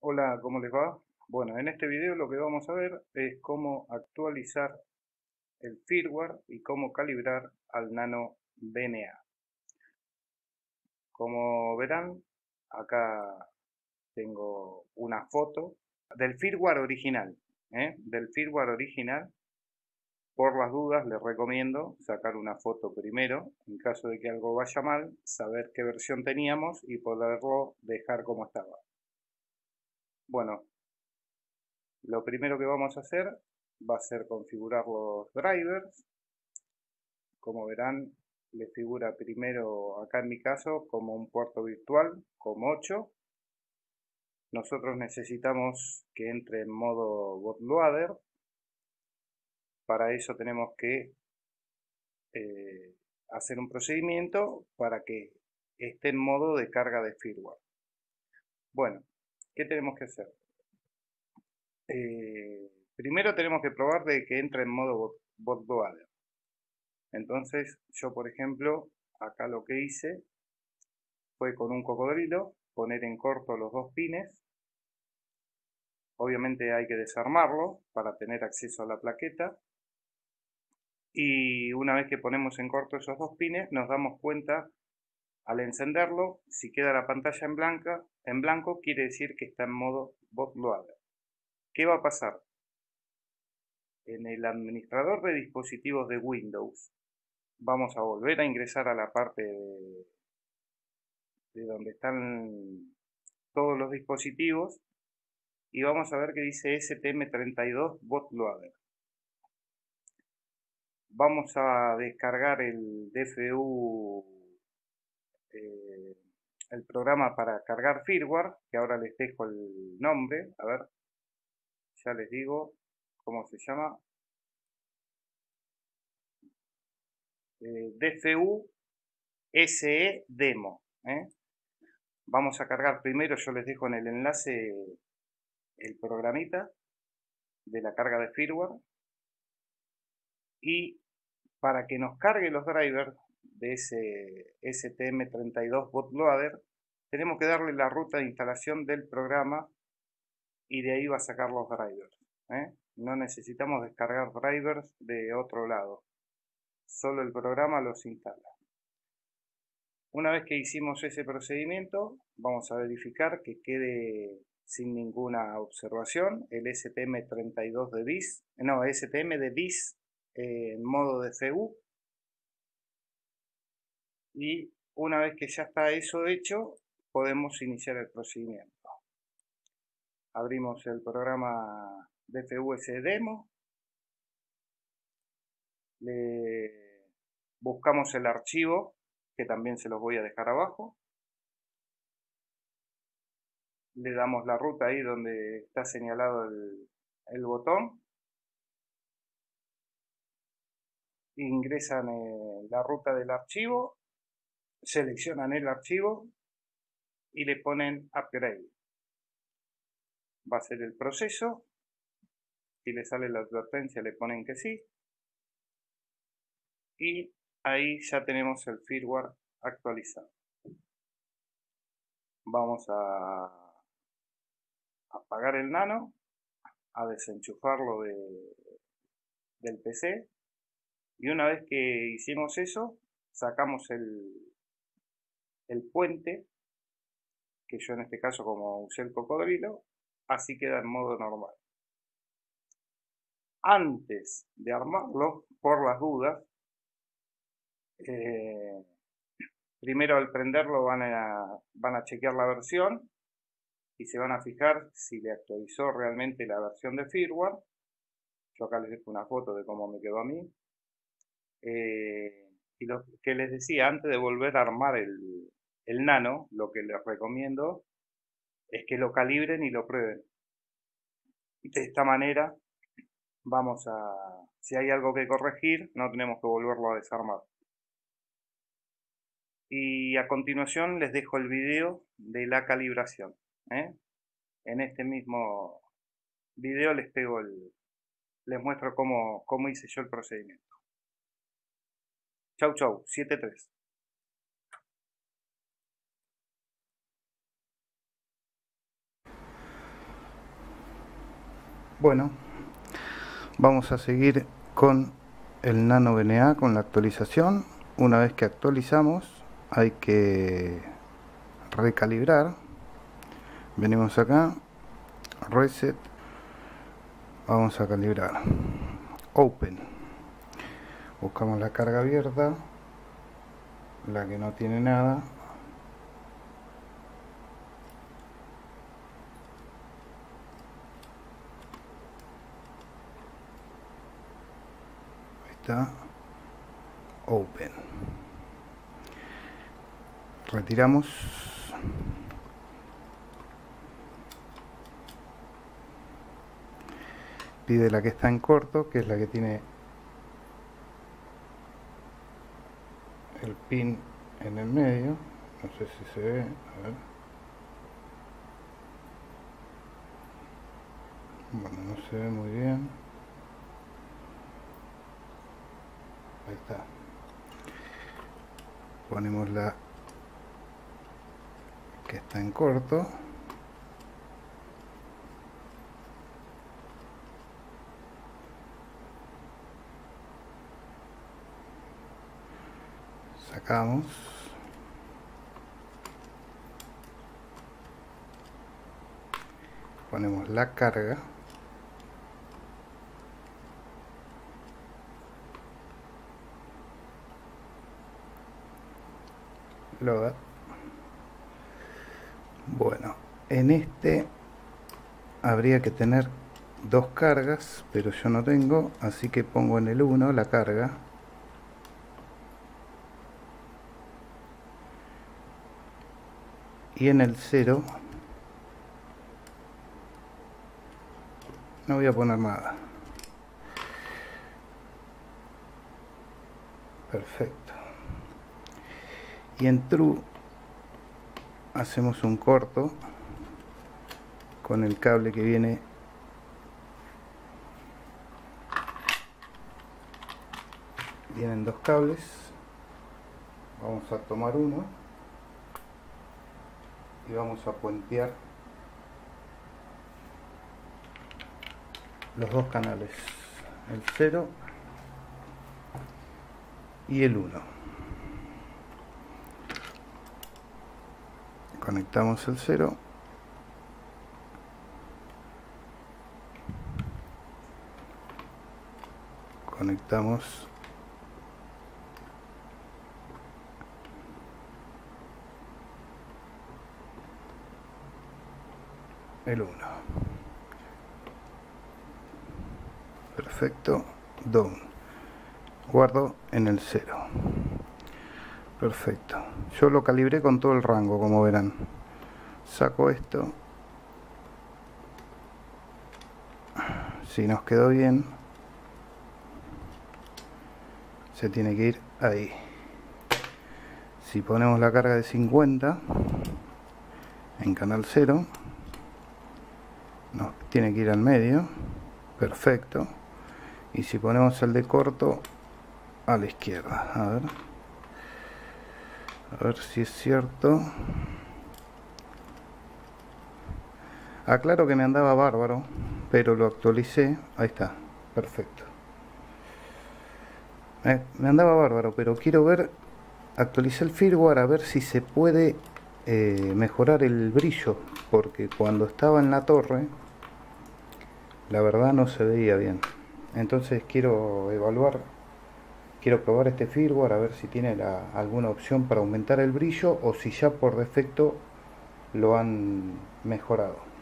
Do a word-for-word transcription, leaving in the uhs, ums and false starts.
Hola, ¿cómo les va? Bueno, en este video lo que vamos a ver es cómo actualizar el firmware y cómo calibrar al Nano B N A. Como verán, acá tengo una foto del firmware original, ¿eh? Del firmware original. Por las dudas les recomiendo sacar una foto primero, en caso de que algo vaya mal, saber qué versión teníamos y poderlo dejar como estaba. Bueno, lo primero que vamos a hacer va a ser configurar los drivers. Como verán, le figura primero, acá en mi caso, como un puerto virtual, como ocho. Nosotros necesitamos que entre en modo bootloader. Para eso tenemos que eh, hacer un procedimiento para que esté en modo de carga de firmware. Bueno, ¿qué tenemos que hacer? Eh, primero tenemos que probar de que entre en modo bootloader. Entonces, yo por ejemplo, acá lo que hice fue con un cocodrilo poner en corto los dos pines. Obviamente hay que desarmarlo para tener acceso a la plaqueta. Y una vez que ponemos en corto esos dos pines, nos damos cuenta al encenderlo, si queda la pantalla en, blanca, en blanco, quiere decir que está en modo bootloader. ¿Qué va a pasar? En el administrador de dispositivos de Windows, vamos a volver a ingresar a la parte de, de donde están todos los dispositivos y vamos a ver que dice S T M treinta y dos bootloader. Vamos a descargar el D F U, eh, el programa para cargar firmware, que ahora les dejo el nombre, a ver, ya les digo cómo se llama. Eh, D F U S E Demo. ¿eh? Vamos a cargar primero, yo les dejo en el enlace el programita de la carga de firmware. Y para que nos cargue los drivers de ese S T M treinta y dos bootloader, tenemos que darle la ruta de instalación del programa y de ahí va a sacar los drivers. ¿eh? No necesitamos descargar drivers de otro lado, solo el programa los instala. Una vez que hicimos ese procedimiento, vamos a verificar que quede sin ninguna observación el S T M treinta y dos de bis, no, S T M de bis eh, en modo D F U. Y una vez que ya está eso hecho, podemos iniciar el procedimiento. Abrimos el programa D F U S Demo, le buscamos el archivo, que también se los voy a dejar abajo, le damos la ruta ahí donde está señalado el, el botón, ingresan eh, la ruta del archivo, seleccionan el archivo y le ponen Upgrade. Va a ser el proceso, si le sale la advertencia le ponen que sí, y ahí ya tenemos el firmware actualizado. Vamos a apagar el Nano, a desenchufarlo de, del P C, y una vez que hicimos eso, sacamos el, el puente, que yo en este caso como usé el cocodrilo, así queda en modo normal. Antes de armarlo, por las dudas, eh, primero al prenderlo van a, van a chequear la versión y se van a fijar si le actualizó realmente la versión de firmware. Yo acá les dejo una foto de cómo me quedó a mí. Eh, y lo que les decía, antes de volver a armar el, el Nano, lo que les recomiendo es que lo calibren y lo prueben. De esta manera vamos a, si hay algo que corregir, no tenemos que volverlo a desarmar. Y a continuación les dejo el video de la calibración. ¿eh? En este mismo video les pego el, les muestro cómo, cómo hice yo el procedimiento. Chau chau, siete tres. Bueno, vamos a seguir con el Nano V N A, con la actualización. Una vez que actualizamos hay que recalibrar. Venimos acá, reset, vamos a calibrar, open, buscamos la carga abierta, la que no tiene nada, ahí está, open, retiramos, pide la que está en corto, que es la que tiene el pin en el medio, no sé si se ve, a ver. Bueno, no se ve muy bien. Ahí está. Ponemos la que está en corto. Sacamos, ponemos la carga, load. Bueno, en este habría que tener dos cargas, pero yo no tengo, así que pongo en el uno la carga. Y en el cero no voy a poner nada. Perfecto. Y en true hacemos un corto con el cable que viene vienen dos cables. Vamos a tomar uno y vamos a puentear los dos canales, el cero y el uno. Conectamos el cero, conectamos el uno. Perfecto. Down. Guardo en el cero. Perfecto. Yo lo calibré con todo el rango, como verán. Saco esto. Si nos quedó bien, se tiene que ir ahí. Si ponemos la carga de cincuenta en canal cero, nos tiene que ir al medio. Perfecto. Y si ponemos el de corto, a la izquierda. A ver, a ver si es cierto. Aclaro que me andaba bárbaro, pero lo actualicé. Ahí está, perfecto. Eh, me andaba bárbaro, pero quiero ver, actualicé el firmware a ver si se puede eh, mejorar el brillo, porque cuando estaba en la torre, la verdad no se veía bien. Entonces quiero evaluar, quiero probar este firmware a ver si tiene la, alguna opción para aumentar el brillo o si ya por defecto lo han mejorado.